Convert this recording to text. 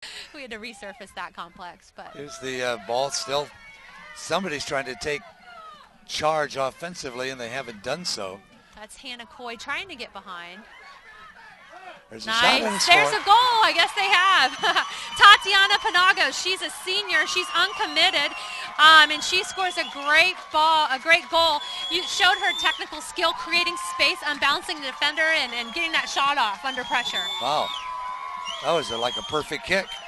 We had to resurface that complex, but Here's the ball still. Somebody's trying to take charge offensively, and they haven't done so. that's Hannah Coy trying to get behind. There's a shot and Nice. There's a goal. I guess they have. Tatiana Penagos. She's a senior. She's uncommitted, and she scores a great ball, a great goal. You showed her technical skill, creating space, unbalancing the defender, and getting that shot off under pressure. Wow, that was like a perfect kick.